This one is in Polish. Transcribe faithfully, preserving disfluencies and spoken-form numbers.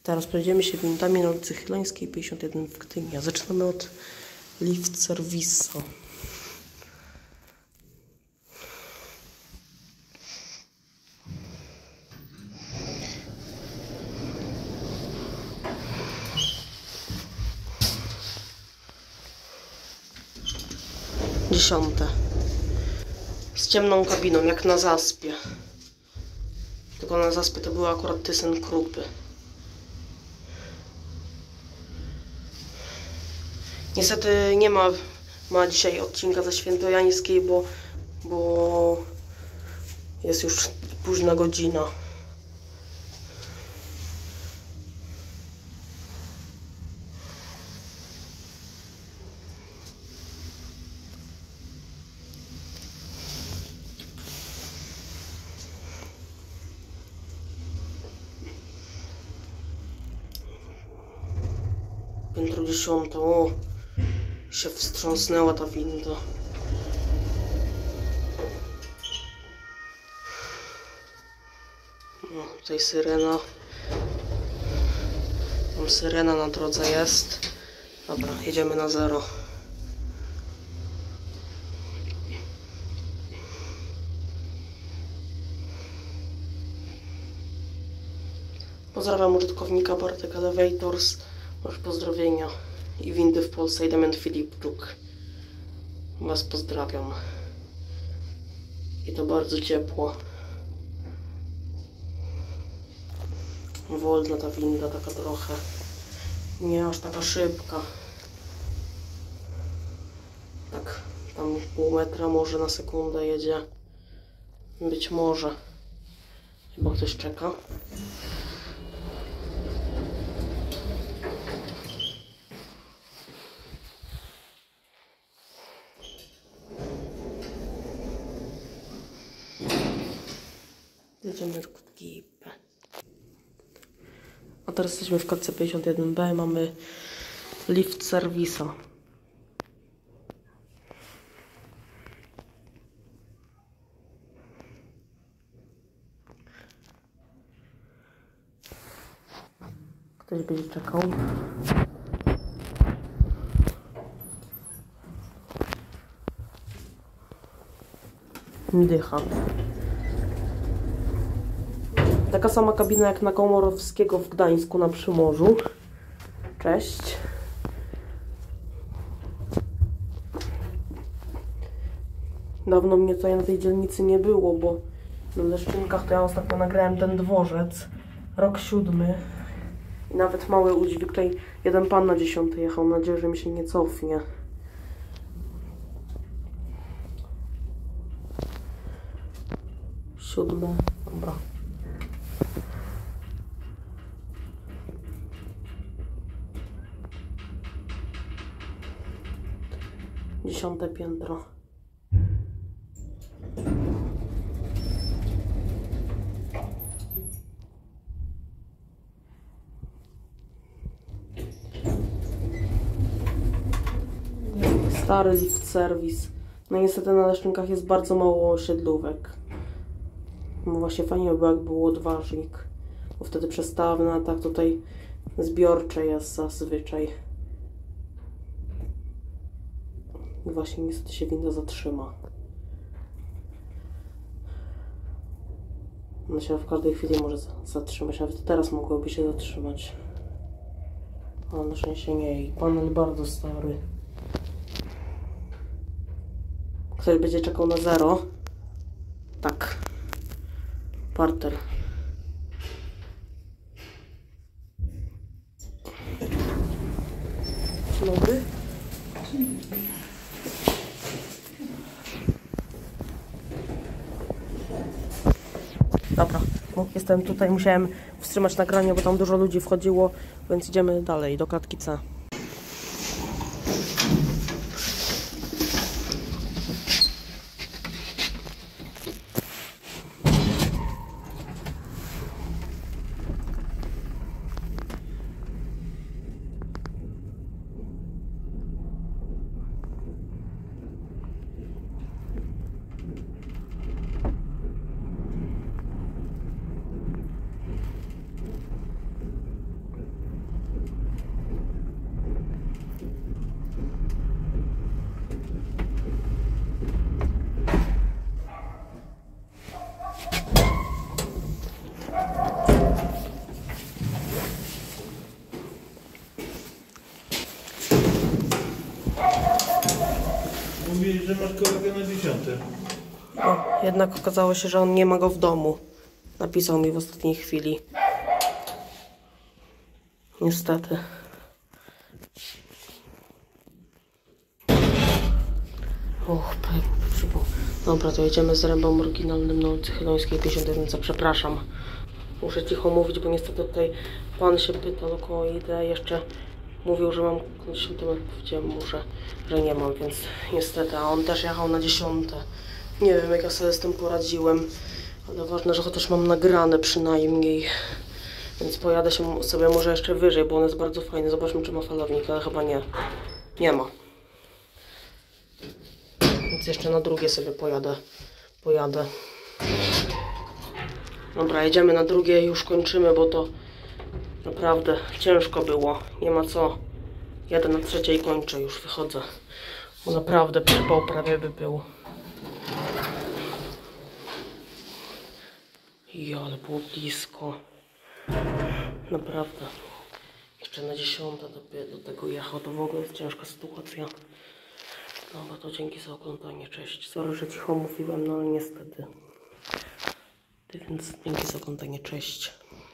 Teraz przejdziemy się windami na ulicy Chyleńskiej pięćdziesiąt jeden w Gdyni. A zaczynamy od lift serwisu. Dziesiąte. Z ciemną kabiną, jak na zaspie. Tylko na zaspie to były akurat ThyssenKruppy. Niestety nie ma, ma dzisiaj odcinka ze Świętojańskiej, bo, bo jest już późna godzina. Piętro dziesiąte, o, się wstrząsnęła ta winda. No, tutaj syrena. Tam syrena na drodze jest. Dobra, jedziemy na zero. Pozdrawiam użytkownika Bartek Elevators. Masz pozdrowienia i windy w Polsce i Damian Filipczuk. Was pozdrawiam. I to bardzo ciepło. Wolna ta winda, taka trochę. Nie aż taka szybka. Tak, tam pół metra może na sekundę jedzie. Być może. Chyba ktoś czeka. Jedziemy w Gipę. A teraz jesteśmy w klatce pięćdziesiąt jeden B. Mamy lift serwisa. Ktoś będzie czekał. Dycha. Taka sama kabina jak na Komorowskiego w Gdańsku na Przymorzu. Cześć. Dawno mnie tutaj na tej dzielnicy nie było, bo na Leszczynkach to ja ostatnio nagrałem ten dworzec. Rok siódmy. I nawet mały udźwig. Tutaj jeden pan na dziesiąty jechał. Mam nadzieję, że mi się nie cofnie. Siódme. Dobra. Dziesiąte piętro. Stary lift serwis. No niestety na Leszczynkach jest bardzo mało osiedlówek. No właśnie fajnie by było, jak był odważnik. Bo wtedy przestawne, a tak tutaj zbiorcze jest zazwyczaj. I właśnie niestety się winda zatrzyma. Ona się w każdej chwili może zatrzymać, nawet teraz mogłoby się zatrzymać. Ale na szczęście nie. I panel bardzo stary. Ktoś będzie czekał na zero. Tak. Parter. Dzień dobry. Dobra, bo jestem tutaj, musiałem wstrzymać nagranie, bo tam dużo ludzi wchodziło, więc idziemy dalej do klatki C. powiedzieć, że masz kolegę na dziesiąte. O, jednak okazało się, że on nie ma go w domu. Napisał mi w ostatniej chwili. Niestety. Och, przypał. Dobra, to jedziemy z rębą oryginalnym na ulicy Chylońskiej pięćdziesiąt jeden. Przepraszam. Muszę cicho mówić, bo niestety tutaj pan się pytał, do kogo idę. Jeszcze mówił, że mam dziesiąty metr. Powiedziałem mu, że, że nie mam, więc niestety. A on też jechał na dziesiąte. Nie wiem, jak ja sobie z tym poradziłem. Ale ważne, że chociaż mam nagrane przynajmniej. Więc pojadę się sobie może jeszcze wyżej, bo on jest bardzo fajny. Zobaczmy, czy ma falownik, ale chyba nie. Nie ma. Więc jeszcze na drugie sobie pojadę. Pojadę. Dobra, jedziemy na drugie i już kończymy, bo to naprawdę ciężko było. Nie ma co. Jadę na trzecie i kończę. Już wychodzę. Bo naprawdę przypał prawie by był. I ale było blisko. Naprawdę. Jeszcze na dziesiąte do, do tego jechał. To w ogóle jest ciężka sytuacja. Dobra, to dzięki za oglądanie. Cześć. Sorry, że cicho mówiłem, no ale niestety. Więc dzięki za oglądanie. Cześć.